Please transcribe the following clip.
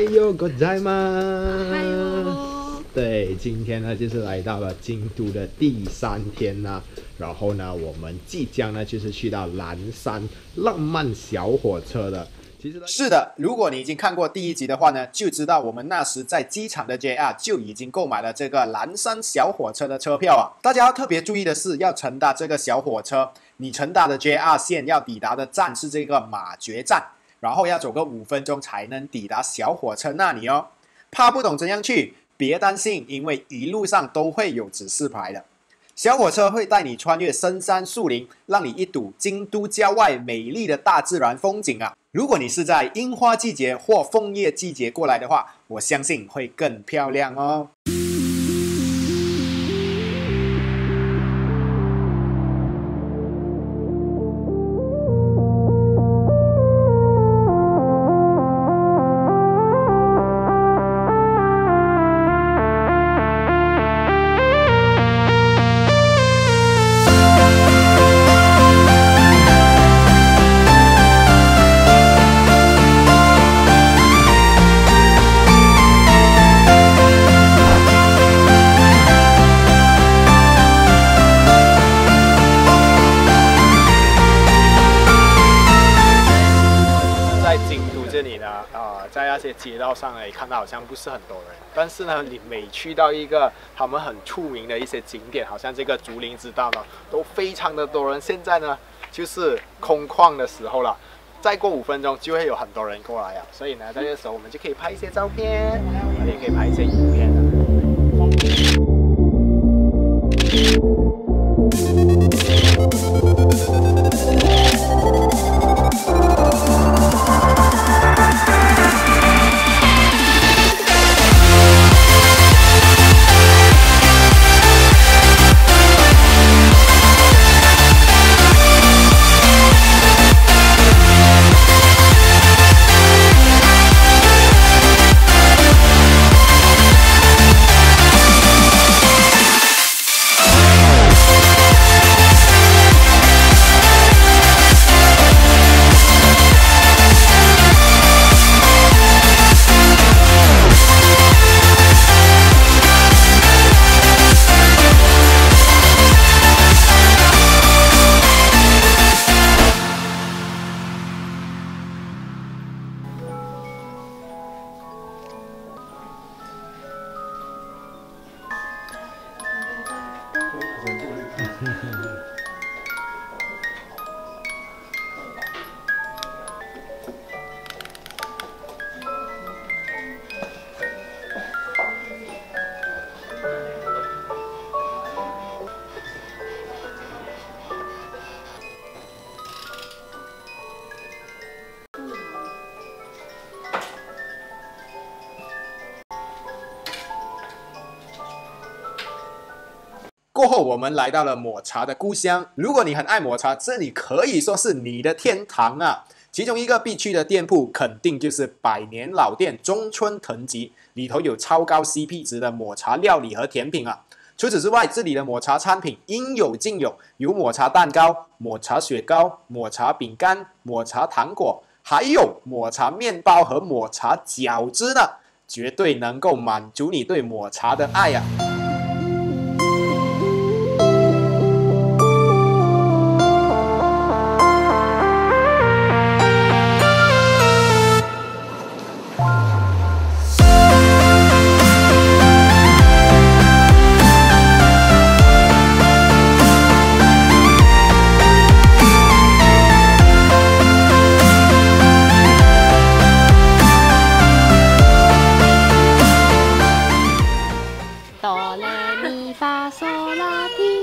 よございます。 嗨哟！ 对，今天呢就是来到了京都的第3天啦，然后呢，我们即将呢就是去到岚山浪漫小火车了。其实呢， 是的，如果你已经看过第1集的话呢，就知道我们那时在机场的 JR 就已经购买了这个岚山小火车的车票啊。大家要特别注意的是，要乘搭这个小火车，你乘搭的 JR 线要抵达的站是这个马爵站，然后要走个5分钟才能抵达小火车那里哦。怕不懂怎样去，别担心，因为一路上都会有指示牌的。小火车会带你穿越深山树林，让你一睹京都郊外美丽的大自然风景啊！如果你是在樱花季节或枫叶季节过来的话，我相信会更漂亮哦。 在那些街道上呢，看到好像不是很多人，但是呢，你每去到一个他们很出名的一些景点，好像这个竹林之道呢，都非常的多人。现在呢，就是空旷的时候了，再过5分钟就会有很多人过来啊，所以呢，在这个时候我们就可以拍一些照片，也可以拍一些影片的。过后，我们来到了抹茶的故乡。如果你很爱抹茶，这里可以说是你的天堂啊！其中一个必去的店铺，肯定就是100年老店中村藤吉，里头有超高 CP 值的抹茶料理和甜品啊。除此之外，这里的抹茶餐品应有尽有，有抹茶蛋糕、抹茶雪糕、抹茶饼干、抹茶糖果，还有抹茶面包和抹茶饺子呢，绝对能够满足你对抹茶的爱啊！ 哆来咪发嗦拉提。